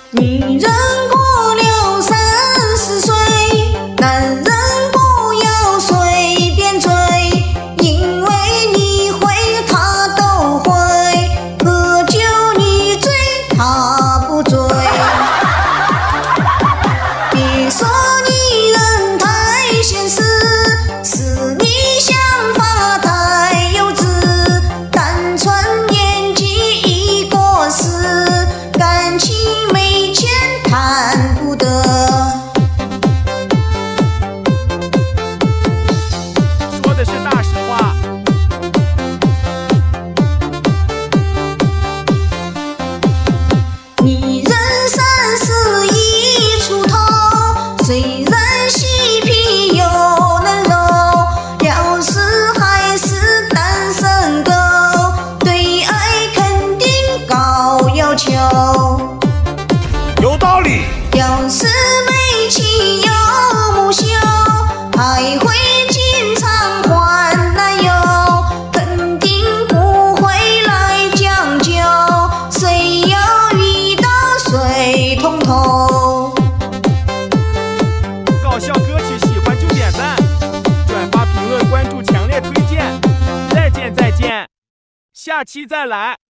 女人过了30岁，男人不要随便追，因为你会他都会，喝酒你追他不追。别说女人太现实，是你想法太幼稚，单纯年纪已过时，感情没钱谈不得。 说的是大实话。 女人31出头，虽然细皮又嫩肉，要是还是单身狗，对爱肯定高要求。 有道理。 要是没妻有母羞，还会经常换男友，肯定不会来将就，谁要遇到谁通透。 搞笑歌曲喜欢就点赞、转发、评论、关注，强烈推荐。再见，下期再来。